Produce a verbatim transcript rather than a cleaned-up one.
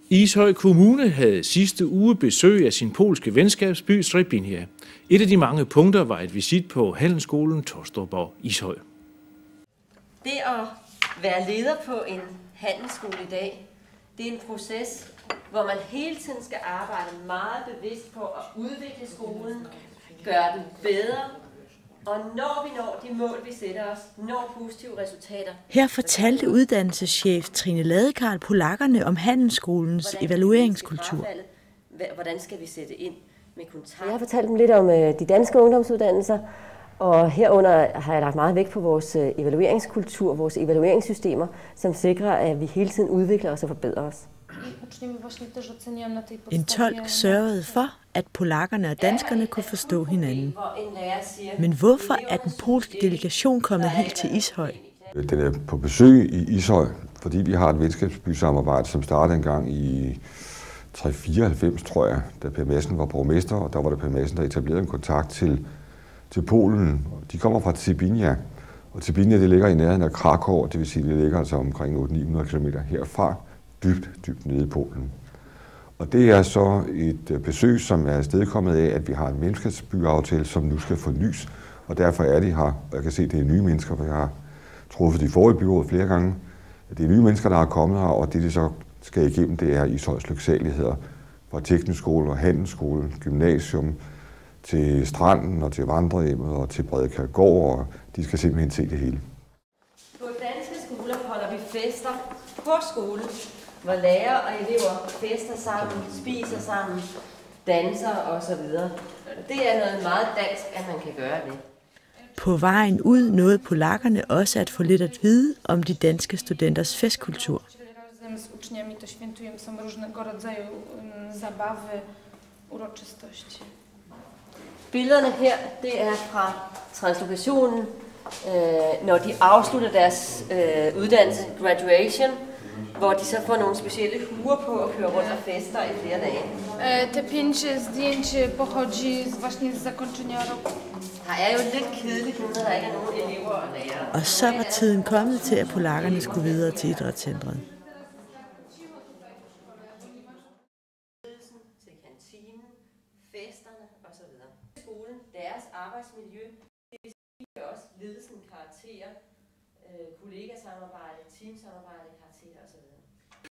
Ishøj Kommune havde sidste uge besøg af sin polske venskabsby Trebinja. Et af de mange punkter var et visit på handelsskolen Torstrup og Ishøj. Det at være leder på en handelsskole i dag, det er en proces, hvor man hele tiden skal arbejde meget bevidst på at udvikle skolen, gøre den bedre, og når vi når de mål, vi sætter os, når positive resultater. Her fortalte uddannelseschef Trine Ladekarl polakkerne om handelsskolens evalueringskultur. Hvordan skal vi sætte ind med kontakt? Jeg har fortalt dem lidt om de danske ungdomsuddannelser, og herunder har jeg lagt meget vægt på vores evalueringskultur, vores evalueringssystemer, som sikrer, at vi hele tiden udvikler os og forbedrer os. En tolk sørgede for, at polakkerne og danskerne kunne forstå hinanden. Men hvorfor er den polske delegation kommet helt til Ishøj? Den er på besøg i Ishøj, fordi vi har et venskabsbysamarbejde, som startede engang i tre fireoghalvfems, tror jeg, da Per Madsen var borgmester, og der var det Per Madsen, der etablerede en kontakt til, til Polen. De kommer fra Trebinja, og Trebinja det ligger i nærheden af Krakow, det vil sige, det ligger altså omkring otte til ni hundrede kilometer herfra, dybt, dybt nede i Polen. Og det er så et besøg, som er afstedkommet af, at vi har en venskabsbyaftale, som nu skal fornys, og derfor er de her, og jeg kan se, at det er nye mennesker, for jeg har truffet de forrige byråd flere gange. Det er nye mennesker, der er kommet her, og det, de så skal igennem, det er Ishøjs lyksaligheder. Fra teknisk skole og handelsskole, gymnasium, til stranden og til vandrehjemmet og til Bredekærgård, og de skal simpelthen se det hele. På danske skoler holder vi fester på skolen, hvor lærere og elever fester sammen, spiser sammen, danser osv. Det er noget meget dansk, at man kan gøre det. På vejen ud nåede polakkerne også at få lidt at vide om de danske studenters festkultur. Billederne her, det er fra translokationen, øh, når de afslutter deres øh, uddannelse, graduation, hvor de så får nogle specielle huer på og kører rundt og fester i flere dage. Te pięć zdjęć pochodzi właśnie z zakończenia roku. Her er jo lidt kedeligt nu, når der ikke er nogen elever og lærere. Og så var tiden kommet til, at polakkerne skulle videre til idrætscentret. Til kantinen, festerne osv. Skolen, deres arbejdsmiljø, det vil sige også ledelsen, karakterer, kollegasamarbejde, teamsamarbejde, karakterer osv.